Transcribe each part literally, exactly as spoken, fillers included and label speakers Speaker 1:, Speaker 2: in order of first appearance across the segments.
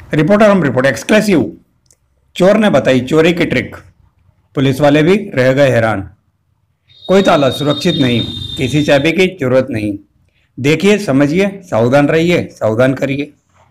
Speaker 1: Reporter हम report exclusive. चोर ने बताई चोरी की ट्रिक, पुलिस वाले भी रह गए हैरान। कोई ताला सुरक्षित नहीं, किसी चाबी की जरूरत नहीं। देखिए, समझिए, सावधान रहिए, सावधान करिए।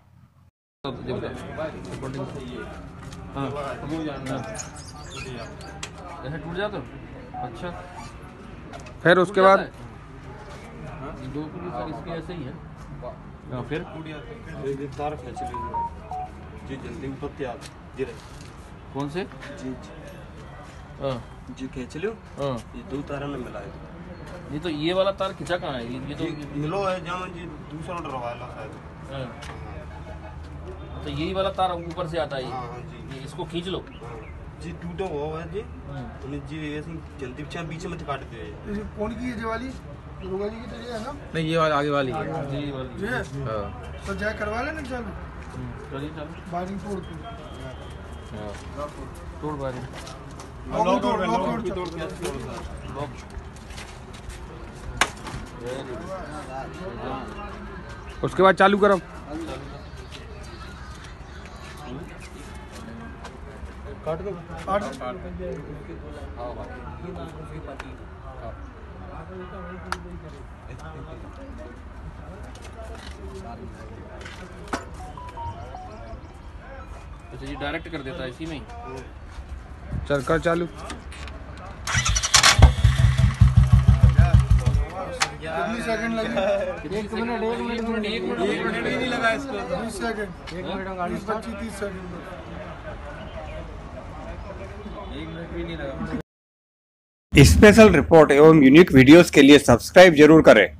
Speaker 2: ऐसे टूट जाता। अच्छा,
Speaker 3: फिर उसके बाद
Speaker 2: दो पुलिस सर इसके ऐसे ही है। हाँ, फिर
Speaker 4: तार खींच लीजिए जी, जल्दी ऊपर तैयार जी रहे।
Speaker 2: कौन से
Speaker 4: जी
Speaker 2: हाँ
Speaker 4: जी खींच लो।
Speaker 2: हाँ,
Speaker 4: ये दो तार में मिलाए
Speaker 2: ये तो ये वाला तार खिंचा कहाँ है? ये ये तो
Speaker 4: जी मिलो है जहाँ जी दूसरा ऑर्डर रवायला शायद।
Speaker 2: हाँ। तो यही वाला तार ऊपर से आता है।
Speaker 4: हाँ हाँ जी,
Speaker 2: ये इसको खींच लो।
Speaker 4: जी टूटा हुआ है जी। उन्हें जी ऐसे जल्दी पीछे बीच में काट दे।
Speaker 5: कौन की है ये वाली? दुर्गा जी की तो ये है ना?
Speaker 3: नहीं, ये वाली आगे वाली है।
Speaker 2: ये वाली
Speaker 5: ये है?
Speaker 3: हाँ।
Speaker 5: तो जाए करवा लेना चालू।
Speaker 2: चलिए चलो,
Speaker 5: बारिंग तोड़ के
Speaker 2: तोड़ बारी
Speaker 5: लॉक तोड़ लॉक तोड़
Speaker 2: लॉक।
Speaker 3: उसके बाद चालू करो।
Speaker 4: काट दो
Speaker 5: काट
Speaker 2: अच्छा, ये डायरेक्ट कर देता है इसी में ही।
Speaker 3: चल कर चालू।
Speaker 5: कितनी सेकंड लगे?
Speaker 2: एक मिनट एक मिनट एक मिनट एक मिनट
Speaker 4: नहीं लगा इसको।
Speaker 5: बीस सेकंड, एक मिनट गाड़ी पच्चीस तीस सेकंड।
Speaker 4: एक मिनट भी नहीं लगा।
Speaker 1: स्पेशल रिपोर्ट एवं यूनिक वीडियोस के लिए सब्सक्राइब जरूर करें।